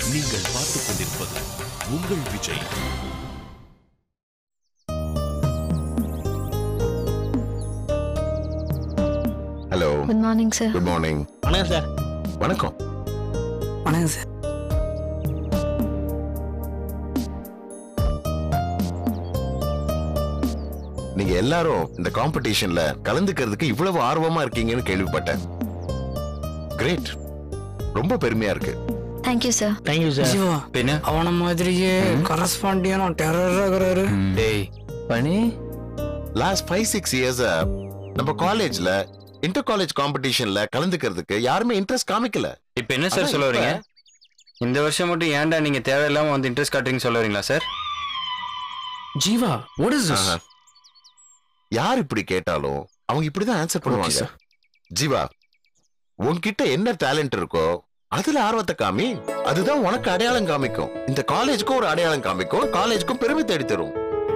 நீங்கள் பார்த்துக் கொண்டிருப்பது உங்கள் Vijay. Hello. Good morning sir. Good morning. வணக்கம் சார். வணக்கம். வணக்கம் சார். நீங்க எல்லாரும் இந்த காம்படிஷன்ல கலந்துக்கிறதுக்கு இவ்வளவு ஆர்வமா இருக்கீங்கன்னு கேள்விப்பட்டேன். கிரேட். ரொம்ப பெருமையா இருக்கு. Thank you sir. Thank you sir. Jeeva பின்ன அவன மாதிரியே கரஸ்பாண்டியனும் டெரரா இருக்கறாரு. டேய் பனி லாஸ்ட் 5-6 இயர்ஸ் நம்ம காலேஜ்ல இன்டர் காலேஜ் காம்படிஷன்ல கலந்துக்கிறதுக்கு யாருமே இன்ட்ரெஸ்ட் காமிக்கல. இப்போ என்ன சார் சொல்ல வரீங்க? இந்த வருஷம் மட்டும் ஏன்டா நீங்க தேவையில்லாம வந்து இன்ட்ரெஸ்ட் காட்டுறீங்க சொல்ல வரீங்களா sir? Jeeva what is this? யார் இப்படி கேட்டாலும் அவங்க இப்படிதான் ஆன்சர் பண்ணுவாங்க. ஜீவா, உன்கிட்ட என்ன டேலண்ட் இருக்கோ அதுல ஆர்வத்தை காமி. அதுதான் உனக்கு அடையாளம் காமிக்கும். இந்த காலேஜுக்கும் ஒரு அடையாளம் காமிக்கும், காலேஜுக்கும் பெருமை தேடி தரும்.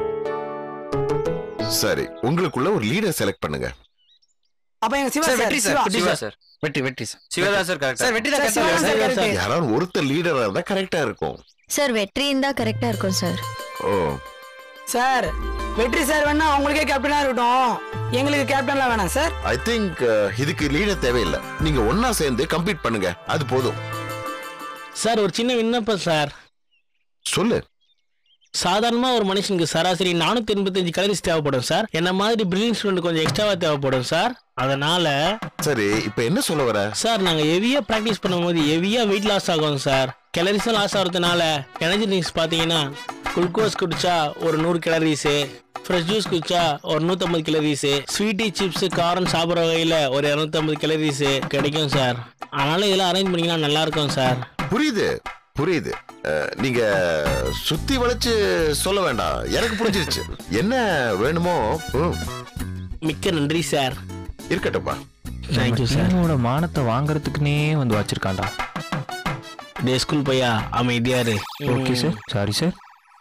சரி, உங்களுக்குள்ள ஒரு லீடர் செலக்ட் பண்ணுங்க. அப்ப எங்க Siva sir sir Vetri sir. Vetri sir. சிவதா சார் கரெக்ட். சார் வெற்றி தான் கரெக்டா. யாராவது ஒருத்தர் லீடரா இருந்தா கரெக்டா இருக்கும். சார் வெற்றி இருந்தா கரெக்டா இருக்கும் சார். ஓ சார் வெற்றி சார் வேணா அவங்களுக்கே கேப்டனா இருக்கட்டும், எங்களுக்கு கேப்டன்லாம் வேணாம் சார். ஐ திங்க் இதுக்கு லீடர் தேவையில்லை. நீங்க ஒன்னா சேர்ந்து கம்ப்ளீட் பண்ணுங்க, அது போதும். சார் ஒரு சின்ன விண்ணப்பம் சார். சொல்லு. சாதாரணமா ஒரு மனுஷனுக்கு சராசரி 485 கலரிஸ் தேவைப்படும் சார். என்ன மாதிரி பிரில்லியன்ட் ஸ்டூடெண்ட் கொஞ்சம் எக்ஸ்ட்ராவா தேவைப்படும் சார். அதனால சரி, இப்ப என்ன சொல்ல வர? சார் நாங்க ஹெவியா பிராக்டிஸ் பண்ணும்போது ஹெவியா வெயிட் லாஸ் ஆகும் சார். கேலரிஸ் லாஸ் ஆகிறதுனால எனர்ஜி ட்ரிங்க்ஸ் பாத்தீங்கன்னா குளுக்கோஸ் குடிச்சா ஒரு 100 கேலரிஸ், ஃப்ரெஷ் ஜூஸ் குடிச்சா ஒரு 150 கேலரிஸ், ஸ்வீட்டி சிப்ஸ் காரம் சாப்பிட்ற வகையில ஒரு 250 கேலரிஸ் கிடைக்கும் சார். அதனால இதெல்லாம் அரேஞ்ச் பண்ணீங்கன்னா நல்லா இருக்கும் சார். புரியுது புரியுது. நீங்க சுத்தி வளைச்சு சொல்ல வேண்டாம், எனக்கு புரிஞ்சிருச்சு. என்ன வேணுமோ மிக்க நன்றி சார். இருக்கட்டும்பா. Thank you sir. என்னோட மானத்தை வாங்குறதுக்குனே வந்து வச்சிருக்காண்டா. டே ஸ்கூல் பையா அமைதியாரு. Okay sir. Sorry sir.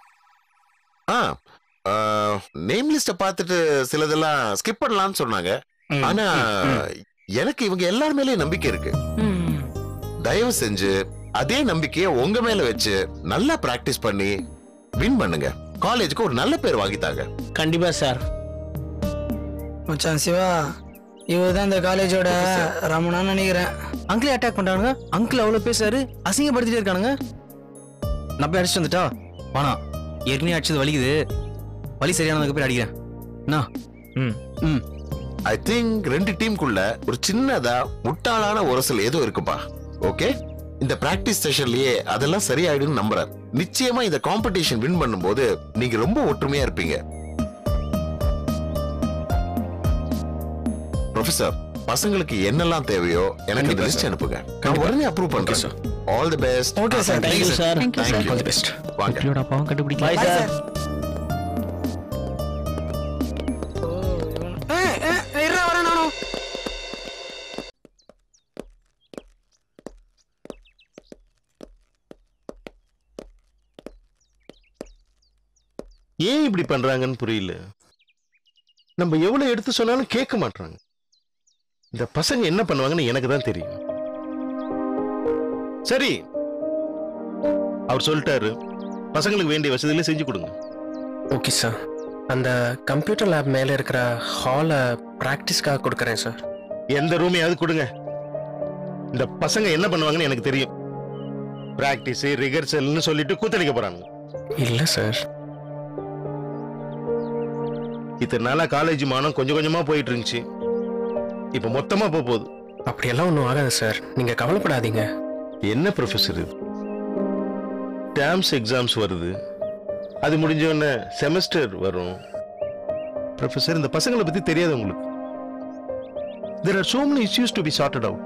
Name list பார்த்துட்டு சிலதெல்லாம் ஸ்கிப் பண்ணலாம்னு சொன்னாங்க. ஆனா எனக்கு இவங்க எல்லார் மேலயும் நம்பிக்கை இருக்கு. தயவு செஞ்சு அதே நம்பிக்கையை உங்க மேல வச்சு நல்லா பிராக்டிஸ் பண்ணி வின் பண்ணுங்க. காலேஜுக்கு ஒரு நல்ல பேர் வாங்கிட்டாங்க. கண்டிப்பா சார். மச்சான் சிவா, இவர்தான் இந்த காலேஜோட ரமணான்னு நினைக்கிறேன். அங்கிளே அட்டாக் பண்றானுங்க. அங்கிள் அவ்வளவு பேசாரு, அசிங்கப்படுத்திட்டே இருக்கானுங்க. நான் போய் அடிச்சுட்டு வந்துட்டா வானா, ஏற்கனவே அடிச்சது வலிக்குது. வலி சரியானதுக்கு போய் அடிக்கிறேன். ஐ திங்க் 2 டீமுக்குள்ள ஒரு சின்னதா முட்டாளான உரசல் ஏதோ இருக்குப்பா. ஓகே, இந்த பிராக்டிஸ் செஷன்லயே அதெல்லாம் சரியாயிடும் நம்புறேன். நிச்சயமா இந்த காம்படிஷன் வின் பண்ணும்போது நீங்க ரொம்ப ஒற்றுமையா இருப்பீங்க. ப்ரொஃபசர், பசங்களுக்கு என்னெல்லாம் தேவையோ எனக்கு இந்த லிஸ்ட் அனுப்புங்க. நான் உடனே அப்ரூவ் பண்றேன் sir. All the best. Okay sir. Thank you sir. All the best. வாங்க. அங்கிளோட அப்பாவும் கண்டுபிடிக்கல. Bye sir. இருடா வரேன் நானும். ஏன் இப்படி பண்றாங்கன்னு புரியல. நம்ம எவ்வளவு எடுத்து சொன்னாலும் கேட்க மாட்டாங்க. இந்த பசங்க என்ன பண்ணுவாங்கன்னு எனக்கு தான் தெரியும். சரி, அவர் சொல்லிட்டாரு, பசங்களுக்கு வேண்டிய வசதிகளை செஞ்சு கொடுங்க. Okay sir. அந்த கம்ப்யூட்டர் லேப் மேலே இருக்கிற ஹாலை ப்ராக்டிஸ்க்காக கொடுக்குறேன் சார். எந்த ரூமையாவது கொடுங்க. இந்த பசங்க என்ன பண்ணுவாங்கன்னு எனக்கு தெரியும். பிராக்டிஸ் ரிகர்சல்னு சொல்லிட்டு கூத்தடிக்க போறாங்க. இல்லை சார். இத்தனை நாளா காலேஜ் மானம் கொஞ்சம் கொஞ்சமா போயிட்டு இருந்துச்சு, இப்ப மொத்தமா போகுது. அப்படியெல்லாம் ஒன்றும் ஆகாது சார், நீங்க கவலைப்படாதீங்க. என்ன ப்ரொஃபஸர் இது? டேர்ம்ஸ் எக்ஸாம்ஸ் வருது, அது முடிஞ்ச உடனே செமஸ்டர் வரும். ப்ரொஃபஸர், இந்த பசங்களை பத்தி தெரியாது உங்களுக்கு. There are so many issues to be sorted out.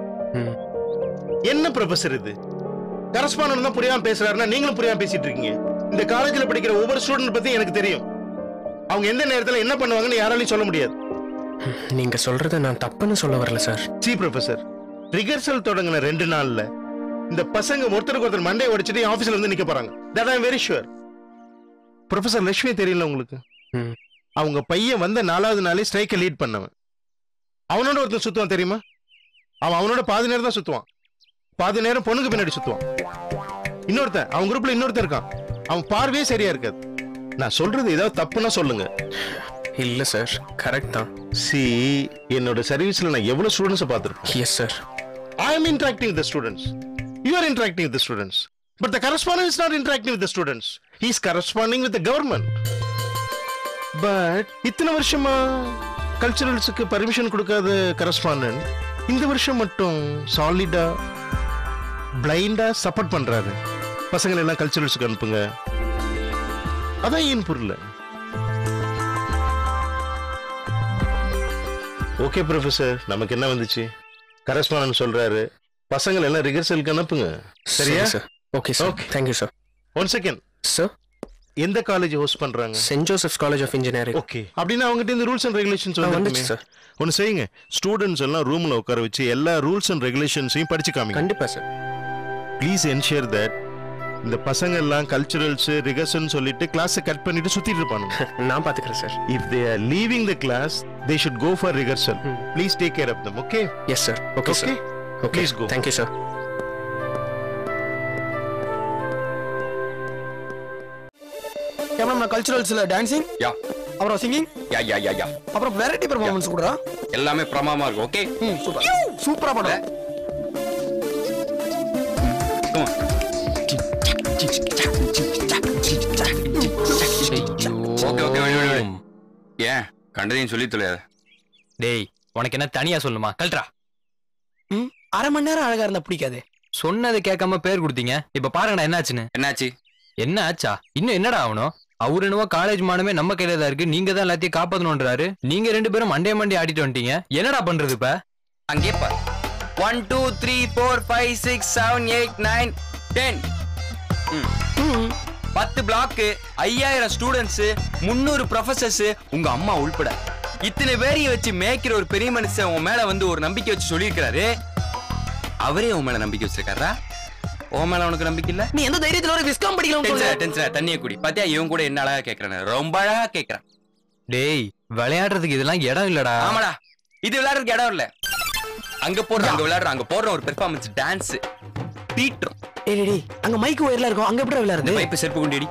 என்ன ப்ரொஃபஸர் இது? கரஸ்பாண்டன்ட் தான் புரியாம பேசுறாருன்னா நீங்களும் புரியாம பேசிட்டு இருக்கீங்க. இந்த காலேஜ்ல படிக்கிற ஒவ்வொரு ஸ்டூடெண்ட் பத்தி எனக்கு தெரியும். அவங்க எந்த நேரத்துல என்ன பண்ணுவாங்கன்னு யாராலையும் சொல்ல முடியாது. நீங்க சொல்றத நான் தப்புன்னு சொல்ல வரல சார். சி ப்ரொஃபஸர், ரிகர்சல் தொடங்கின 2 நாள்ல இந்த பசங்க ஒருத்தருக்கு ஒருத்தர் மண்டையை உடைச்சிட்டு ஆபீஸ்ல வந்து நிக்க போறாங்க. That I am very sure. Professor Lakshmi தெரியல உங்களுக்கு? அவங்க பையன் வந்த 4வது நாளே ஸ்ட்ரைக்கை லீட் பண்ணவன். அவனோட ஒருத்தன் சுத்துவான் தெரியுமா? அவனோட பாதி நேரம் தான் சுத்துவான், பாதி நேரம் பொண்ணுக்கு பின்னாடி சுத்துவான். இன்னொருத்தன் அவன் குரூப்ல இன்னொருத்தன் இருக்கான். அவன் பார்வையே சரியா இருக்காது. நான் சொல்றது ஏதாவது தப்புன்னா சொல்லுங்க. இல்ல சார், கரெக்ட் தான். சி, என்னோட சர்வீஸ்ல நான் எவ்வளவு ஸ்டூடெண்ட்ஸ் பார்த்திருக்கேன். Yes sir. I am interacting with the students. You are interacting with the students. But the correspondent is not interacting with the students. He is corresponding with the government. But இத்தனை வருஷமா கல்ச்சரல்ஸுக்கு permission கொடுக்காத correspondent இந்த வருஷம் மட்டும் சாலிடா பிளைண்டா support பண்றாரு. பசங்களை எல்லாம் கல்ச்சரல்ஸுக்கு அனுப்புங்க. அதான் ஏன் புரியல. ஓகே ப்ரொஃபசர், நமக்கு என்ன வந்துச்சு? கரஸ்பாண்டன்ட் சொல்றாரு, பசங்களை எல்லாம் ரிஹர்சலுக்கு அனுப்புங்க. சரியா sir? Okay sir. Thank you sir. One second sir, எந்த காலேஜ் ஹோஸ்ட் பண்றாங்க? Saint Joseph's college of engineering. Okay, அப்படின்னா அவங்ககிட்ட இந்த ரூல்ஸ் அண்ட் ரெகுலேஷன்ஸ் வந்துச்சு சார். ஒன்னு செய்யுங்க, ஸ்டூடெண்ட்ஸ் எல்லாம் ரூம்ல உட்கார வச்சு எல்லா ரூல்ஸ் அண்ட் ரெகுலேஷன்ஸையும் படிச்சு காமிங்க. கண்டிப்பா சார். ப்ளீஸ் என்ஷூர் தட் இந்த பசங்க எல்லாம் கல்ச்சரல்ஸ் ரிஹர்சல் சொல்லிட்டு கிளாஸ் கட் பண்ணிட்டு சுத்திட்டு இருப்பானுங்க. நான் பாத்துக்கிறேன் sir. If they are leaving the class they should go for rehearsal. Please take care of them. Okay? Yes sir. Okay sir. Okay, please go. Thank you sir. நம்ம கல்ச்சுரல்ஸ்ல dancing, யா அப்புறம் singing, யா யா யா யா அப்புறம் variety performance கூட எல்லாமே பிரமாமா இருக்கு. Okay, super சூப்பரா பண்ற. Okay okay, ஏன் கண்டதையும் சொல்லி தொலையாத. டேய், உனக்கு என்ன தனியா சொல்லுமா? கல்ட்ரா. அரை மணி நேரம் அழகா இருந்தா பிடிக்காது. சொன்னதை கேட்காம பேர் கொடுத்தீங்க. இப்ப பாருங்கடா என்னாச்சுன்னு. என்னாச்சு? என்ன ஆச்சா? இன்னும் என்னடா ஆகணும்? அவரு என்னவோ காலேஜ் மானமே நம்ம கையில தான் இருக்கு, நீங்க தான் எல்லாத்தையும் காப்பாத்தணும்ன்றாரு. நீங்க ரெண்டு பேரும் மண்டே ஆடிட்டு வந்துட்டீங்க. என்னடா பண்றது இப்ப? அங்கே பாரு. 1 2 3 4 5 6 7 8 9 10. 10 பிளாக், 5000 ஸ்டூடெண்ட்ஸ், 300 ப்ரொஃபசர்ஸ், உங்க அம்மா உள்பட இத்தனை பேரையும் வச்சு மேய்க்கிற ஒரு பெரிய மனுஷன் உன் மேல வந்து ஒரு நம்பிக்கை வச்சு சொல்லியிருக்காரு. அவரே உன் மேல நம்பிக்கை வச்சிருக்காரா? உன் மேல உனக்கு நம்பிக்கை இல்ல? நீ எந்த தைரியத்துல ஒரு விஸ்காம் படிக்கலாம்? தண்ணியை குடி. பாத்தியா, இவன் கூட என்ன அழகா கேக்குறானு. ரொம்ப அழகா கேக்குறான். டேய், விளையாடுறதுக்கு இதெல்லாம் இடம் இல்லடா. ஆமாடா, இது விளையாடுறதுக்கு இடம் இல்ல. அங்க போடுற அங்க விளையாடுற அங்க போடுற ஒரு பெர்ஃபார்மன்ஸ் டான்ஸ் பீட்ரும். ஏய், அங்க மைக் ஒயர்ல இருக்கும், அங்க எப்படி விளையாடுறது? பைப் செருப்பு கொண்டேடி.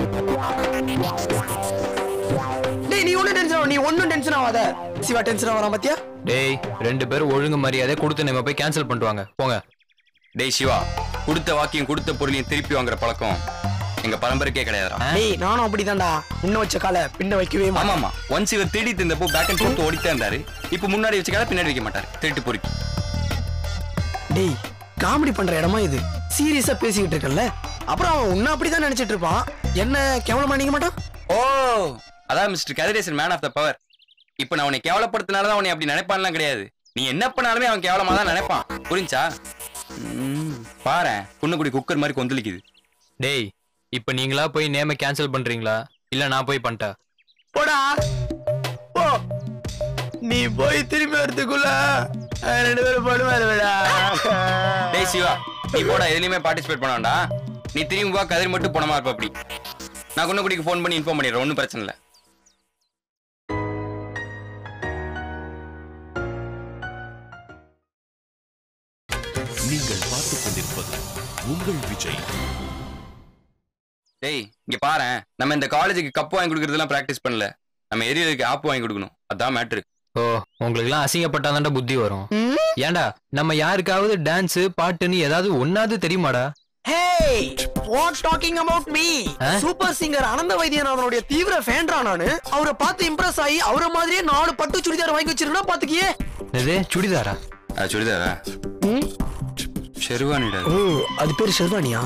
டேய், நீ ஒண்ணும் டென்ஷன் ஆகாத. சிவா டென்ஷன் ஆவறான் பாத்தியா? டேய், ரெண்டு பேரும் ஒழுங்கு மரியாதை கொடுத்து நம்ம போய் கேன்சல் பண்ணிடுவாங்க. போங்க. டேய் சிவா, கொடுத்த வாக்கியம் கொடுத்த பொருளையும் திருப்பி வாங்குற பழக்கம் எங்க பரம்பரைக்கே கிடையாதுடா. டேய், நானும் அப்படிதான்டா. முன்ன வச்ச கால பின்ன வைக்கவே மாட்டேன். ஆமாமா, ஒன்ஸ் இவர் தேடி இருந்தப்போ பேக் அண்ட் ஃபோர்த் ஓடிட்டே இருந்தாரு. இப்போ முன்னாடி வச்ச கால பின்னாடி வைக்க மாட்டாரு. திருட்டு பொறுக்கி. டேய், காமெடி பண்ற இடமா இது? சீரியஸா பேசிக்கிட்டு இருக்கல, அப்புறம் அவன் உன்ன அப்படிதான் நினைச்சிட்டு இருப்பான். என்ன கேவலமா நினைக்க மாட்டான்? ஓ, அதான் mister Kathiresan, man of the power. இப்போ நான் உன்னை கேவலப்படுத்தினாலதான் அவனை அப்படி நினைப்பான்லாம் கிடையாது. நீ என்ன பண்ணாலுமே அவன் கேவலமா தான் நினைப்பான். புரிஞ்சா? பாரு, குன்னக்குடி குக்கர் மாதிரி கொந்தளிக்குது. டேய், இப்ப நீங்களா போய் நேம கேன்சல் பண்றீங்களா இல்ல நான் போய் பண்ணிட்டா? போடா போ. நீ போய் திரும்பி வரதுக்குள்ள ரெண்டு பேரும் படுவாருடா. டேய் சிவா, நீ போடா, எதுலயுமே பார்ட்டிசிபேட் பண்ண வேண்டாம். நீ திரும்பி வா, கதிர் மட்டும் போனமா இருப்ப. அப்படி நான் குன்னக்குடிக்கு ஃபோன் பண்ணி இன்ஃபார்ம் பண்ணிடுறேன். ஒன்றும் பிரச்சனை இல்லை. நீங்கள் பார்த்துக் கொண்டிருப்பது உங்கள் விஜய். டேய், இங்க பாரு, நம்ம இந்த காலேஜுக்கு கப் வாங்கி கொடுக்கறதெல்லாம் பிராக்டிஸ் பண்ணல. நம்ம ஏரியாவுக்கு ஆப் வாங்கி கொடுக்கணும். அதான் மேட்ரு. ஓ, உங்களுக்கு எல்லாம் அசிங்கப்பட்டாதான்டா புத்தி வரும். ஏன்டா, நம்ம யாருக்காவது டான்ஸ் பாட்டுன்னு ஏதாவது ஒன்னாவது தெரியுமாடா? Hey, what talking about me? Super singer Anantha வைத்தியநாதனுடைய தீவிர ஃபேன்டா நானு. அவரை பார்த்து இம்ப்ரெஸ் ஆகி அவரை மாதிரியே 4 பட்டு சுடிதார் வாங்கி வச்சிருக்கா பாத்துக்கியே. எது சுடிதாரா? சுடிதாரா? ஷெர்வானிடா. ஓ, அது பேரு ஷெர்வானியா?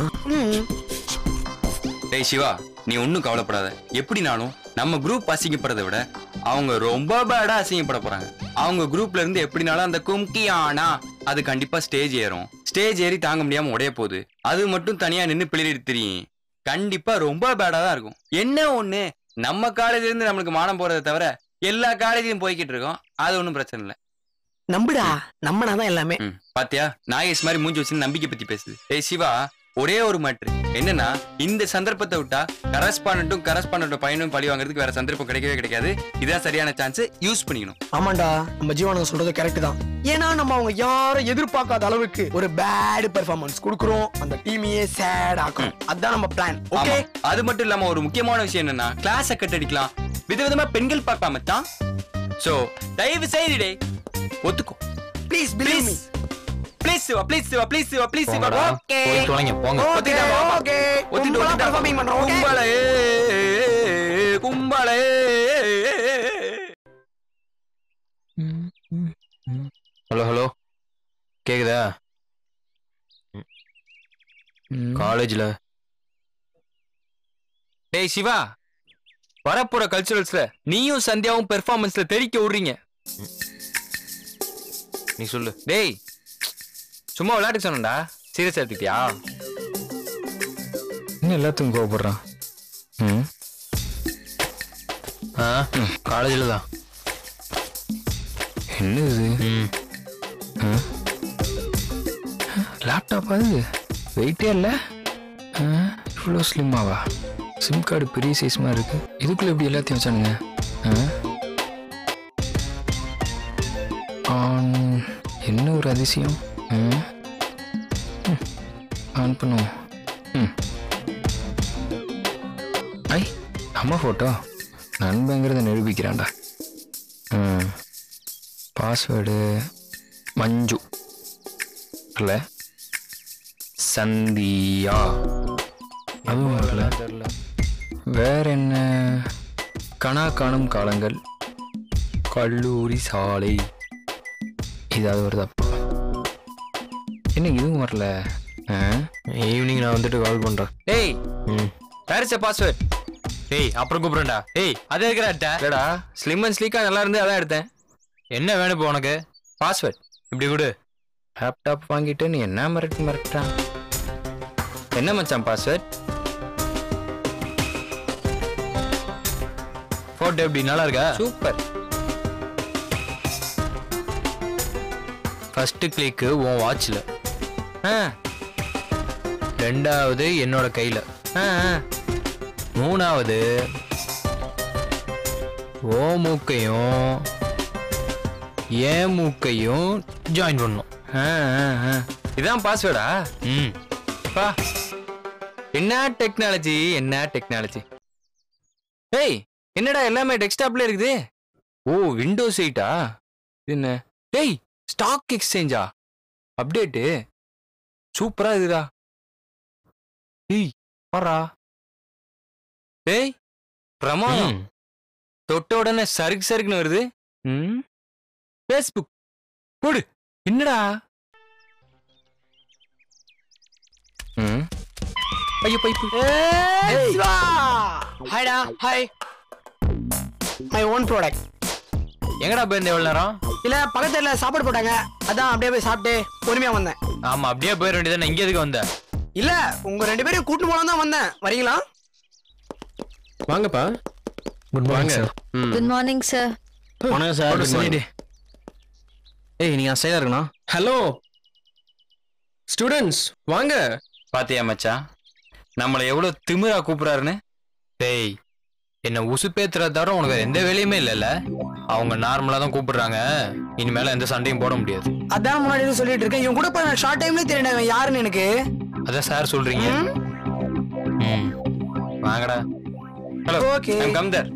டேய் சிவா, நீ ஒன்னும் கவலைப்படாத. எப்படினாலும் நம்ம குரூப் அசிங்கப்படுறதை விட அவங்க ரொம்ப பேடா அசிங்கப்பட போறாங்க. அவங்க குரூப்ல இருந்து எப்படினாலும் அந்த கும்கியானா அது கண்டிப்பா ஸ்டேஜ் ஏறும். ஸ்டேஜ் ஏறி தாங்க முடியாம உடைய போகுது. அது மட்டும் தனியா நின்று பிள்ளைட்டு தெரியும். கண்டிப்பா ரொம்ப பேடா தான் இருக்கும். என்ன ஒண்ணு, நம்ம காலேஜ்ல இருந்து நம்மளுக்கு மானம் போறதை தவிர எல்லா காலேஜையும் போய்கிட்டு இருக்கோம். அது ஒன்றும் பிரச்சனை இல்லை. நம்புடா, நம்மனாதான் எல்லாமே. பாத்தியா, நாகேஷ் மாதிரி மூஞ்சி வச்சு நம்பிக்கை பத்தி பேசுது. டேய் சிவா, ஒரே ஒரு மேட்ரு. என்னன்னா இந்த சந்தர்ப்பத்தை விட்டா கரஸ்பாண்டும் பையனும் பழி வாங்குறதுக்கு வேற சந்தர்ப்பம் கிடைக்கவே கிடைக்காது. இதான் சரியான சான்ஸ், யூஸ் பண்ணிக்கணும். ஆமாண்டா, நம்ம ஜீவானங்க சொல்றது கரெக்ட் தான். ஏன்னா நம்ம அவங்க யாரும் எதிர்பார்க்காத அளவுக்கு ஒரு பேட் பெர்ஃபார்மன்ஸ் கொடுக்குறோம், அந்த டீமையே சேட் ஆக்குறோம். அதான் நம்ம பிளான். ஓகே, அது மட்டும் இல்லாம ஒரு முக்கியமான விஷயம் என்னன்னா கிளாஸை கட் அடிக்கலாம், விதவிதமா பெண்கள் பார்க்கலாம் மச்சான். சோ தயவு செய்து ஒத்துக்கோ. Please believe me. Please Siva, please Siva, please Siva, please Siva. Okay போய் தொலைங்க போங்க. ஓகே ஒத்திட்டு பெர்ஃபார்மிங் பண்றோம். ஓகே கும்பலே ஹலோ கேக்குதா? காலேஜ்ல டேய் சிவா, வரப்போற கல்ச்சுரல்ஸ்ல நீயும் சந்தியாவும் பெர்ஃபார்மன்ஸ்ல தெரிக்க விடுறீங்க. நீ சொல்லு. டேய் சும்மா விளையாட்டு சொன்னடா, சீரியஸ் எடுத்துக்கிட்டியா? இன்னும் எல்லாத்துக்கும் கோவப்படுறான். காலேஜில் தான். என்ன இது? லேப்டாப் அது வெயிட்டே இல்லை. இவ்வளோ ஸ்லிம்மாவா? சிம் கார்டு பெரிய சைஸ் மாதிரி இருக்கு. இதுக்குள்ள எப்படி எல்லாத்தையும் வச்சானுங்க? என்ன ஒரு அதிசயம். ஆன் பண்ணுவோம். ஐ நம்ம ஃபோட்டோ நண்பங்கிறத நிரூபிக்கிறான்டா. பாஸ்வேர்டு மஞ்சு இல்லை சந்தியா, அதுவும் வரல. வேற என்ன? கனா காணும் காலங்கள், கல்லூரி சாலை, இதாவது வருதப்பா. என்ன இதுவும் வரல? ஈவினிங் நான் வந்துட்டு கால் பண்றேன். டேய் வேர் இஸ் பாஸ்வேர்ட்? டேய் அப்புறம் கூப்பிடுறேன்டா. டேய் அதே இருக்கிறாட்டா? இல்லடா, ஸ்லிம் அண்ட் ஸ்லீக்கா நல்லா இருந்து அதான் எடுத்தேன். என்ன வேணும் இப்போ உனக்கு? பாஸ்வேர்ட் இப்படி கொடு. லேப்டாப் வாங்கிட்டு நீ என்ன மிரட்டான்? என்ன மச்சான் பாஸ்வேர்ட்? போட்டோ எப்படி நல்லா இருக்கா? சூப்பர். ஃபர்ஸ்ட் கிளிக்கு உன் வாட்ச்ல, ரெண்டாவது என்னோட கையில, மூணாவது ஓ மூக்கையும் ஏன் மூக்கையும் ஜாயின் பண்ணும். இதான் பாஸ்வேர்டா? பா என்ன டெக்னாலஜி, என்ன டெக்னாலஜி. டேய் என்னடா எல்லாமே டெஸ்க்டாப்ல இருக்குது? ஓ விண்டோஸ் 8ஆ? என்ன டேய் ஸ்டாக் எக்ஸ்சேஞ்சா? அப்டேட்டு சூப்பரா இருக்குதா? டேய் பாரா. டேய் பிரமாதம். தொட்ட உடனே சறுக்குன்னு வருது. ஃபேஸ்புக் போடு. என்னடா? ஐயோ பைப்பு. ஹாய்டா. ஹாய். My own product. எங்கடா போயிருந்த எவ்வளவு நேரம்? இல்ல பக்கத்துல சாப்பாடு போட்டாங்க, அதான் அப்படியே போய் சாப்பிட்டு பொறுமையா வந்தேன். ஆமா அப்படியே போயிட வேண்டியதானே. இங்க எதுக்கு வந்த? இல்ல உங்க ரெண்டு பேரும் கூட்டு போலாம் தான் வந்தேன். வரீங்களா? வாங்கப்பா. Good morning sir. Good morning sir. வணக்கம் சார். ஏய் நீங்க சைடா இருக்கணும். ஹலோ ஸ்டூடெண்ட்ஸ் வாங்க. பாத்தியா மச்சான் நம்மளை எவ்வளவு திமிரா கூப்பிடுறாருன்னு? டேய் என்ன உசுப்பேத்துறத தவிர உனக்கு எந்த வேலையுமே இல்லைல்ல. அவங்க நார்மலா தான் கூப்பிடுறாங்க. இனிமேல எந்த சண்டையும் போட முடியாது. அதான் முன்னாடி சொல்லிட்டு இருக்கேன். இவன் கூட போய் ஷார்ட் டைம்ல தெரியல யாருன்னு எனக்கு. அதான் சார் சொல்றீங்க. வாங்கடா. Hello okay come there.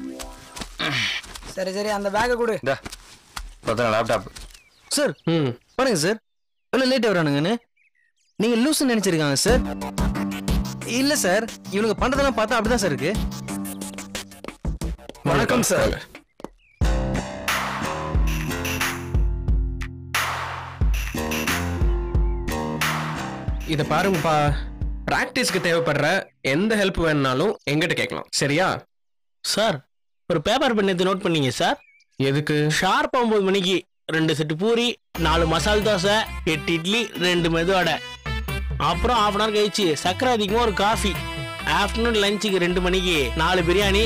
சரி அந்த பேக்கை கொடு. டா பத்தன லேப்டாப். சார் பாருங்க சார் எவ்வளவு லேட் வரானுங்கன்னு. நீங்க லூஸ் நினைச்சிருக்காங்க சார். இல்ல சார் இவனுக்கு பண்றதெல்லாம் பார்த்தா அப்படிதான் சார் இருக்கு. வணக்கம் சார். இத பாருங்கப்பா, பிராக்டிஸ்க்கு தேவைப்படுற எந்த ஹெல்ப் வேணும்னாலும் எங்கிட்ட கேட்கலாம். சரியா? சார் ஒரு பேப்பர் பென் எடுத்து நோட் பண்ணீங்க சார். எதுக்கு? ஷார்ப் 9 மணிக்கு 2 செட்டு பூரி, 4 மசால் தோசை, 8 இட்லி, 2 மெதுவடை. அப்புறம் 1/2 அன் ஹவர் கழிச்சு சக்கரை அதிகமாக ஒரு காஃபி. ஆஃப்டர்நூன் லஞ்சுக்கு 2 மணிக்கு 4 பிரியாணி.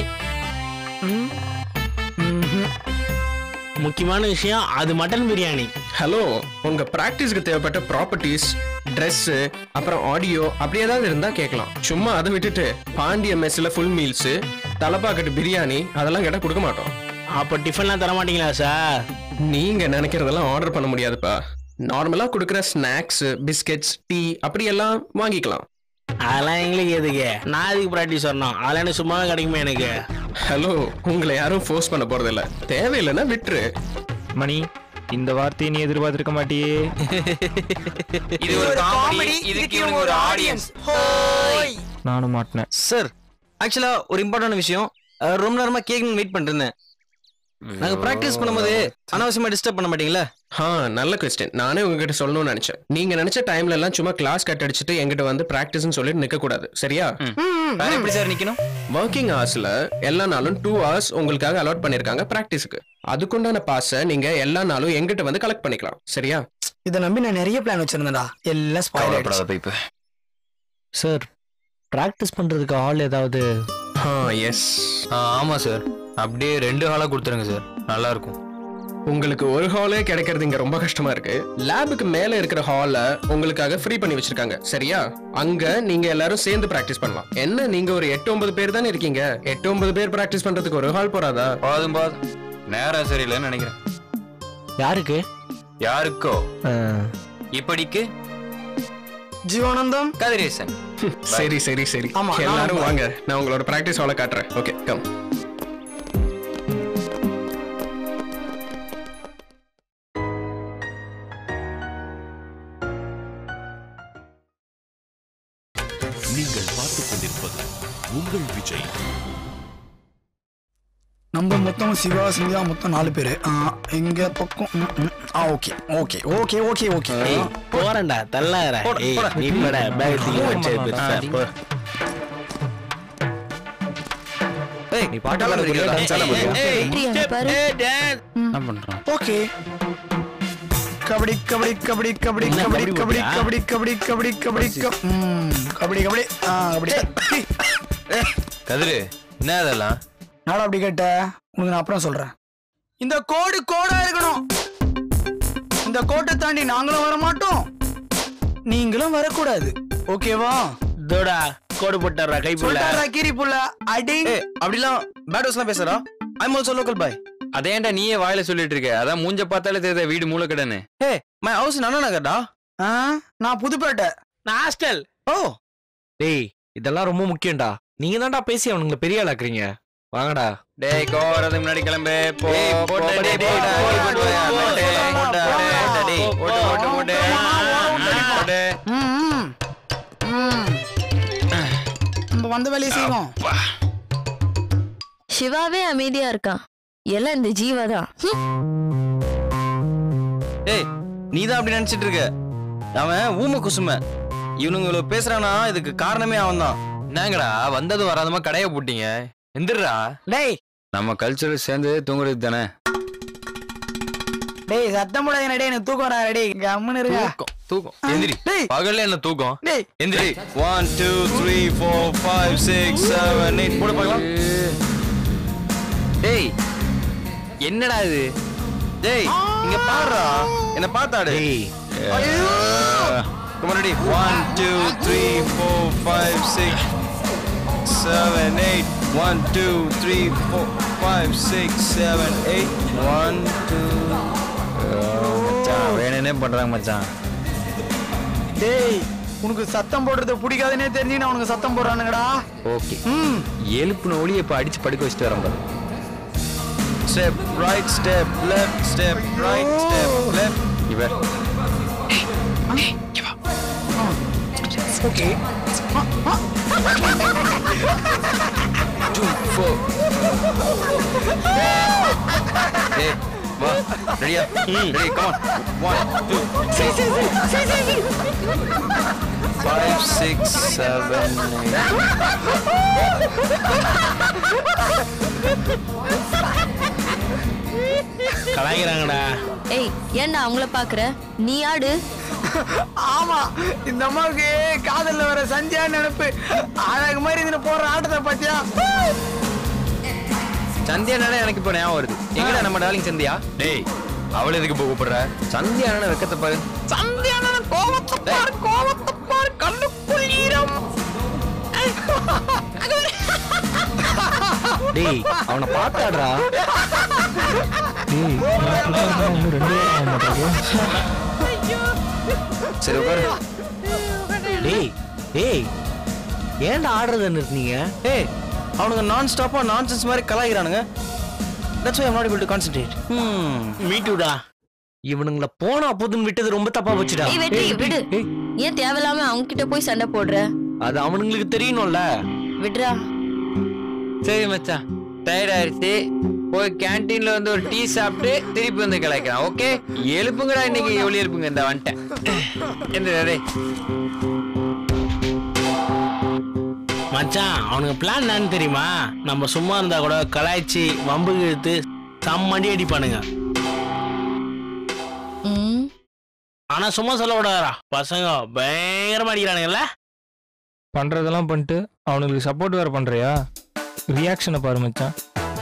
முக்கியமான விஷயம் அது மட்டன் பிரியாணி. ஹலோ, உங்க பிராக்டிஸ்க்கு தேவைப்பட்ட ப்ராப்பர்ட்டிஸ், ட்ரெஸ் அப்புறம் ஆடியோ அப்படி ஏதாவது இருந்தா கேட்கலாம். சும்மா அதை விட்டுட்டு பாண்டிய மெஸ்ல ஃபுல் மீல்ஸ், தலப்பாக்கட்டு பிரியாணி அதெல்லாம் கேட்டா கொடுக்க மாட்டோம். அப்போ டிஃபன்லாம் தர மாட்டீங்களா சார்? நீங்க நினைக்கிறதெல்லாம் ஆர்டர் பண்ண முடியாதுப்பா. நார்மலா கொடுக்குற ஸ்நாக்ஸ், பிஸ்கெட்ஸ், டீ அப்படி எல்லாம் வாங்கிக்கலாம். அதெல்லாம் எங்களுக்கு எதுக்கு? நான் அதுக்கு ப்ராக்டிஸ் வரணும். அதெல்லாம் எனக்கு சும்மாவே கிடைக்குமா எனக்கு? ஹலோ, உங்களை யாரும் ஃபோர்ஸ் பண்ண போறது இல்ல. தேவையில்லைன்னா விட்டுரு. மணி, இந்த வார்த்தையை நீ எதிர்பார்த்திருக்க மாட்டியே. இது ஒரு காமெடி, இதுக்கு இவனுக்கு ஒரு ஆடியன்ஸ். நானும் மாட்டினேன். சார், ஆக்சுவலா ஒரு இம்பார்ட்டன்ட் விஷயம். ரொம்ப நேரமா கேட்கணும்னு வெயிட் பண்ணிருந்தேன். நாங்க பிராக்டிஸ் பண்ணும்போது அனாவசியமா டிஸ்டர்ப் பண்ண மாட்டீங்களா? நல்ல கொஸ்டின். நானே உங்ககிட்ட சொல்லணும்னு நினைச்சேன். நீங்க நினைச்ச டைம்ல எல்லாம் சும்மா கிளாஸ் கட் அடிச்சுட்டு எங்கிட்ட வந்து பிராக்டிஸ்னு சொல்லிட்டு நிக்க கூடாது, சரியா? எப்படி சார் நிக்கணும்? ஒர்க்கிங் ஹவர்ஸ்ல எல்லா நாளும் 2 hours உங்களுக்காக அலாட் பண்ணிருக்காங்க பிராக்டிஸ்க்கு. அதுக்குண்டான பாஸை நீங்க எல்லா நாளும் எங்கிட்ட வந்து கலெக்ட் பண்ணிக்கலாம், சரியா? இதை நம்பி நான் நிறைய பிளான் வச்சிருந்தேன்டா, எல்லாம் ஸ்பாயில் ஆயிடுச்சு. சார், பிராக்டிஸ் பண்றதுக்கு ஆள் ஏதாவது? எஸ். ஆமா சார், அப்படியே 2 ஹாலா கொடுத்துருங்க சார், நல்லா இருக்கும். உங்களுக்கு ஒரு ஹாலே கிடைக்கிறது இங்க ரொம்ப கஷ்டமா இருக்கு. லேபுக்கு மேல இருக்கிற ஹால உங்களுக்காக ஃப்ரீ பண்ணி வச்சிருக்காங்க, சரியா? அங்க நீங்க எல்லாரும் சேர்ந்து பிராக்டிஸ் பண்ணலாம். என்ன, நீங்க ஒரு 8-9 பேர் தானே இருக்கீங்க. 8-9 பேர் பிராக்டிஸ் பண்றதுக்கு ஒரு ஹால் போறாதா? போதும் போதும், நேரம் சரியில்லைன்னு நினைக்கிறேன். யாருக்கு? யாருக்கோ? இப்படிக்கு ஜீவானந்தம், கதிரேசன். சரி சரி சரி, ஆமா, எல்லாரும் வாங்க, நான் உங்களோட பிராக்டிஸ் ஹாலை காட்டுறேன். Okay, come. நீங்கள் பார்த்துக் கொண்டிருப்பது உங்கள் விஜய். நம்ம மொத்தம் சிவா சிங்கா மொத்தம் 4 பேரு. எங்க பக்கம் okay okay okay okay okay. போறேன்டா, தள்ளார. நீ பட பேக் தூக்கி வச்சே பெருசா போ. ஏய், நீ பாட்டால இருக்கீங்க, டான்ஸ் ஆட போறியா? வெற்றி பாரு. என்ன பண்றான்? ஓகே. கபடி கபடி கபடி கபடி கபடி கபடி கபடி கபடி கபடி கபடி கபடி கபடி கபடி. கதிரு, என்ன அதெல்லாம்? நாளா அப்படி கேட்ட உனக்கு நான் அப்புறம் சொல்றேன். இந்த கோடு கோடா இருக்கணும். இந்த கோட்டை தாண்டி நாங்களும் வர மாட்டோம், நீங்களும் வரக்கூடாது, ஓகேவா? தோடா கோடு போட்டாரா கை புள்ள. சொல்றாரா கீரி புள்ள. அடி அப்படிலாம் பேட் வாய்ஸ்லாம் பேசுறா? ஐ அம் ஆல்சோ லோக்கல் பாய். அதேண்டா நீயே வாயில சொல்லிட்டு இருக்க? அதான் மூஞ்ச பார்த்தாலே தெரியுதா வீடு மூலக்கடன்னு. ஏய், மை ஹவுஸ் அண்ணா நகர்டா. நான் புதுப்பேட்டை. நான் ஹாஸ்டல். ஓ டேய், இதெல்லாம் ரொம்ப முக்கியம்டா. நீங்க தான்டா பேசி அவனுங்களை பெரிய ஆளாக்குறீங்க. வாங்கடா. டேய், கோவறதுக்கு முன்னாடி கிளம்பு. போ போடா, போடா, டேய், போடா, போடா, போடா, போடா, போடா, போடா, டேய், போடு, போடு, போடு. போடு. நம்ம வந்த வேலையை செய்வோம். சிவாவே அமைதியா இருக்கான், எல்லாம் இந்த ஜீவா தான். ஏய், நீ தான் அப்படி நினைச்சிட்டு இருக்க. அவன் ஊம குசும. இவனுங்க இவ்வளவு பேசுறானா, இதுக்கு காரணமே அவன் தான். என்னங்கடா வந்ததும் வராதமா கடைய போட்டீங்க? எந்திரா. டேய் நம்ம கல்ச்சர் சேர்ந்து தூங்குறது தானே. டேய் சத்தம் போடாத. டேய் எனக்கு தூக்கம் வரா. டேய் கம்முன்னு இருங்க. தூக்கம் எந்திரி. டேய் பகல்ல என்ன தூக்கம்? டேய் எந்திரி. 1 2 3 4 5 6 7 8 போடு பார்க்கலாம். டேய், என்னடா இது? டேய், இங்க பாருடா, என்ன பார்த்தாடு. Come on, ready. 1 2 3 4 5 6 7 8 1 2 3 4 5 6 7 8 1 2. மச்சான் வேணுனே பண்றாங்க மச்சான். டேய் உனக்கு சத்தம் போடுறது பிடிக்காதுன்னே தெரிஞ்சு நான் உனக்கு சத்தம் போடுறானுங்கடா. ஓகே, எழுப்புன ஒளியை இப்ப அடிச்சு படுக்க வச்சுட்டு வரேன் பாரு. Step right, step left, step right, step left. இவர் ஓகே 2 4. ஏய் வா, ரெடியா? Ready, come on. 1 2 3 5 6 7 கலாய்க்கிறாங்கடா. ஏய் ஏன்டா அவங்கள பாக்குற? நீ ஆடு. ஆமா, இந்த அம்மாவுக்கு காதல்ல வர சஞ்சயா நினைப்பு. அழகு மாதிரி இதுல போற ஆட்டத்தை பாத்தியா? சந்தியா நட எனக்கு இப்போ ஞாபகம் வருது. எங்கடா நம்ம டார்லிங் சந்தியா? டேய், அவளை எதுக்கு போக கூப்பிடுற? சந்தியா அண்ணன் வெக்கத்தை பாரு. சந்தியா அண்ணன் கோவத்தை பாரு கண்ணுக்குள் ஈரம். டேய் அவனை பார்த்தாடுறா. சரி உட்காரு. டேய் டேய் ஏன்டா ஆடுறத நிறுத்துனீங்க? ஏய் அவனுங்க நான் ஸ்டாப்பா நான்சென்ஸ் மாதிரி கலாய்க்கிறானுங்க. That's why I'm not able to concentrate. Me டூடா. இவனுங்கள போனா போதுன்னு விட்டது ரொம்ப தப்பா போச்சுடா. ஏய் வெற்றி விடு. ஏன் தேவையில்லாம அவங்க கிட்ட போய் சண்டை போடுற? அது அவனுங்களுக்கு தெரியணும்ல. விடுடா. சரி மச்சான், டயர்ட் ஆயிடுச்சு. போய் கேன்டீன்ல வந்து ஒரு டீ சாப்பிட்டு திருப்பி வந்து கிளக்கலாம். ஓகே, எழுப்புங்கடா, இன்னைக்கு எவ்வளவு எழுப்புங்க. இந்த வந்துட்டேன். எந்த மச்சான் அவனுக்கு பிளான் என்னன்னு தெரியுமா? நம்ம சும்மா இருந்தா கூட கலாய்ச்சி வம்பு இழுத்து செம்மடி அடிப்பானுங்க. ஆனா சும்மா சொல்ல விடாதா, பசங்க பயங்கரமா அடிக்கிறானுங்கல்ல. பண்றதெல்லாம் பண்ணிட்டு அவனுங்களுக்கு சப்போர்ட் வேற பண்றியா? ரியாக்ஷனை பாரு மச்சான்.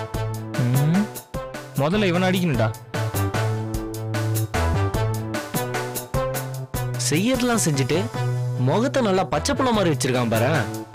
முதல்ல இவனை அடிக்கணும்டா. செய்யறதெல்லாம் செஞ்சுட்டு முகத்தை நல்லா பச்சை புள்ள மாதிரி வச்சிருக்கான் பாரு.